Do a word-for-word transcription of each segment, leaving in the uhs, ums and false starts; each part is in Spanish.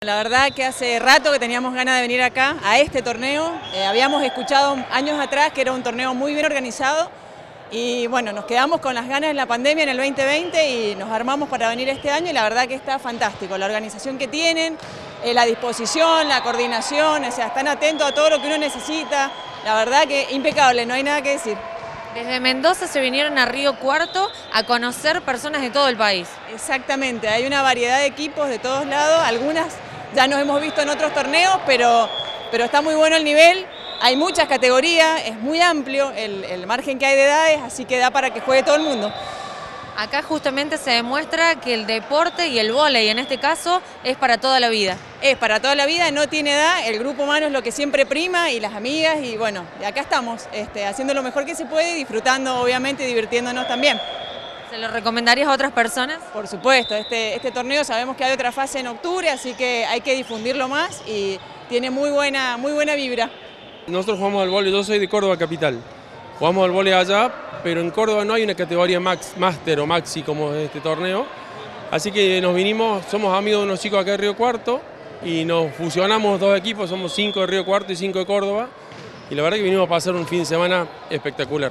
La verdad que hace rato que teníamos ganas de venir acá, a este torneo. Eh, habíamos escuchado años atrás que era un torneo muy bien organizado y bueno, nos quedamos con las ganas en la pandemia en el veinte veinte y nos armamos para venir este año y la verdad que está fantástico. La organización que tienen, eh, la disposición, la coordinación, o sea, están atentos a todo lo que uno necesita. La verdad que impecable, no hay nada que decir. Desde Mendoza se vinieron a Río Cuarto a conocer personas de todo el país. Exactamente, hay una variedad de equipos de todos lados, algunas ya nos hemos visto en otros torneos, pero, pero está muy bueno el nivel, hay muchas categorías, es muy amplio el, el margen que hay de edades, así que da para que juegue todo el mundo. Acá justamente se demuestra que el deporte y el vóley en este caso es para toda la vida. Es para toda la vida, no tiene edad, el grupo humano es lo que siempre prima y las amigas y bueno, acá estamos este, haciendo lo mejor que se puede, disfrutando obviamente y divirtiéndonos también. ¿Se lo recomendarías a otras personas? Por supuesto, este, este torneo sabemos que hay otra fase en octubre, así que hay que difundirlo más y tiene muy buena, muy buena vibra. Nosotros jugamos al vóley, yo soy de Córdoba capital, jugamos al vóley allá, pero en Córdoba no hay una categoría max, máster o maxi como es este torneo, así que nos vinimos, somos amigos de unos chicos acá de Río Cuarto y nos fusionamos dos equipos, somos cinco de Río Cuarto y cinco de Córdoba y la verdad que vinimos a pasar un fin de semana espectacular.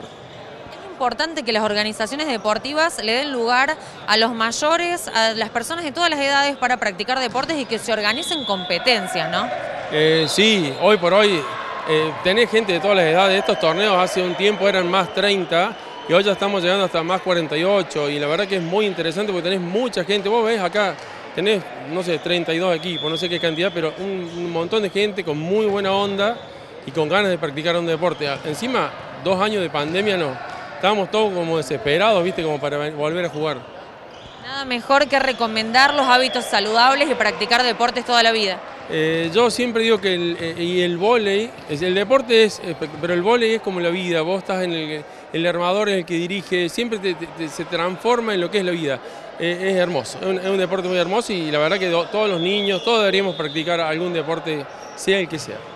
Es importante que las organizaciones deportivas le den lugar a los mayores, a las personas de todas las edades para practicar deportes y que se organicen competencias, ¿no? Eh, sí, hoy por hoy eh, tenés gente de todas las edades, estos torneos hace un tiempo eran más treinta y hoy ya estamos llegando hasta más cuarenta y ocho y la verdad que es muy interesante porque tenés mucha gente, vos ves acá, tenés, no sé, treinta y dos equipos, no sé qué cantidad, pero un, un montón de gente con muy buena onda y con ganas de practicar un deporte. Encima, dos años de pandemia no. Estábamos todos como desesperados, ¿viste? Como para volver a jugar. Nada mejor que recomendar los hábitos saludables y practicar deportes toda la vida. Eh, yo siempre digo que el, eh, y el vóley, el deporte es, pero el vóley es como la vida, vos estás en el, el armador es el que dirige, siempre te, te, se transforma en lo que es la vida. Eh, es hermoso, es un, es un deporte muy hermoso y la verdad que do, todos los niños, todos deberíamos practicar algún deporte, sea el que sea.